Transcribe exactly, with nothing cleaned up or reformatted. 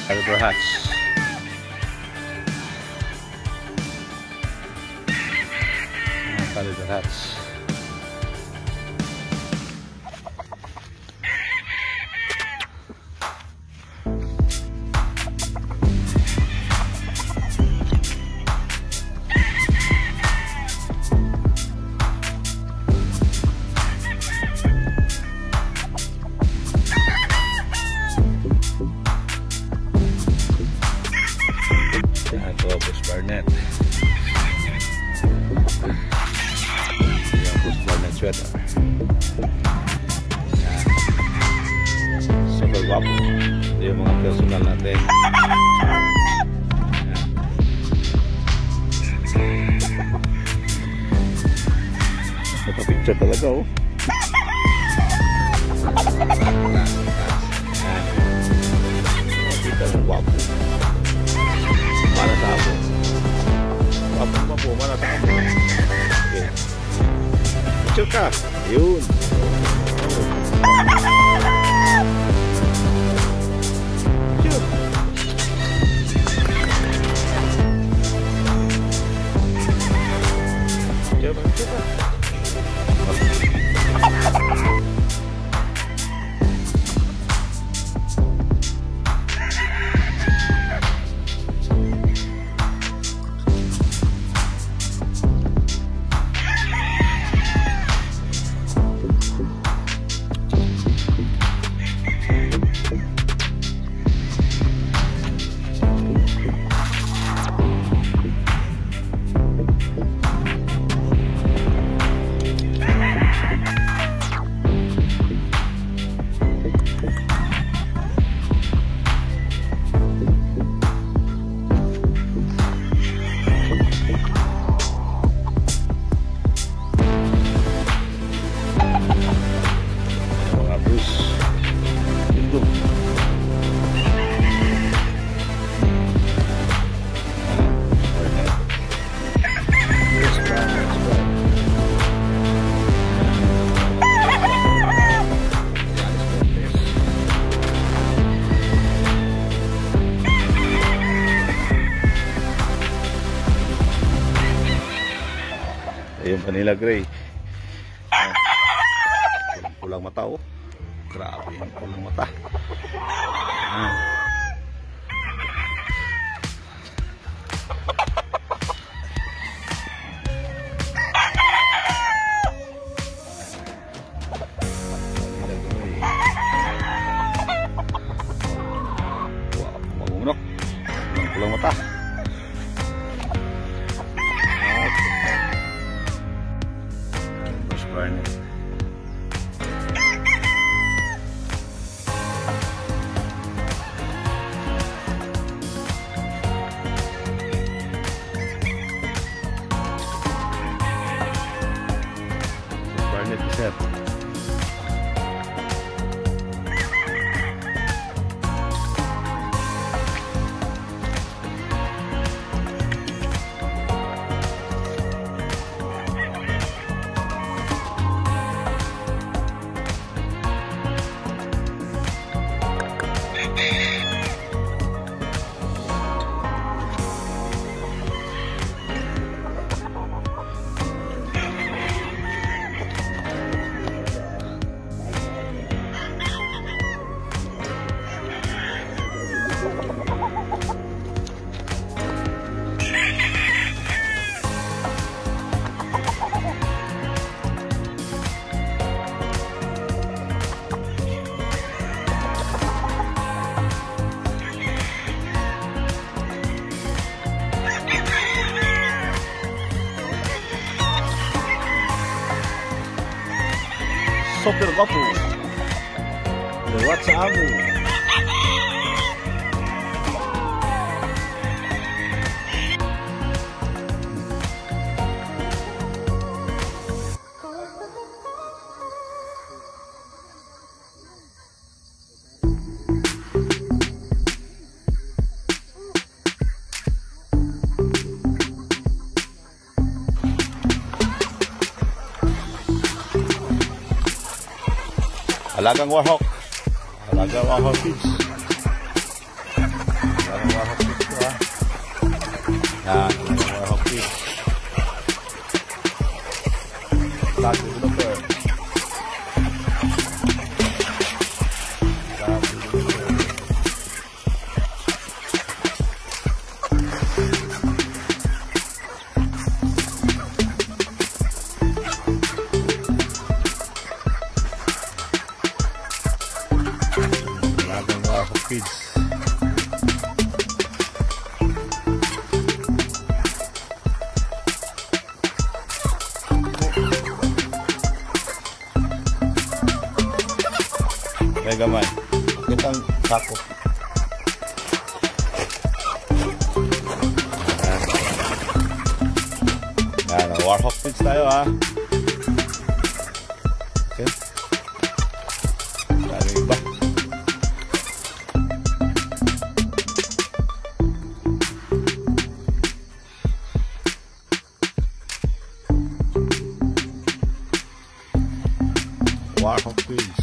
Caliber hatch. Mga caliber hatch. Barnet. Yung Bruce Barnet sweater. Super guwapo. Ito yung mga personal natin. Naka-picture talaga oh. Kita ng guwapo. Para sa ako. Guwapo pa po, para sa ako. Okay. Picture ka. Yun. Picture. Picture ba? Picture ka. Ayun, Vanilla Gray. Ah, pulang mata oh. Grabe yung pulang mata. Ah. Vanilla Gray. Wow, magunok. Pulang mata. Barnet. Barnet set. Super guwapo. Lewat sa amo. Alagang warhawk. Alagang warhawk kids. Parang warhawk fish ko ha. Yan, parang warhawk fish. Tag developer. Tag developer. Maraming warhawk fish. Mega man, kita ang sako. Yan, yan warhawk fish tayo ha. Okay. Yan yung iba. Warhawk fish.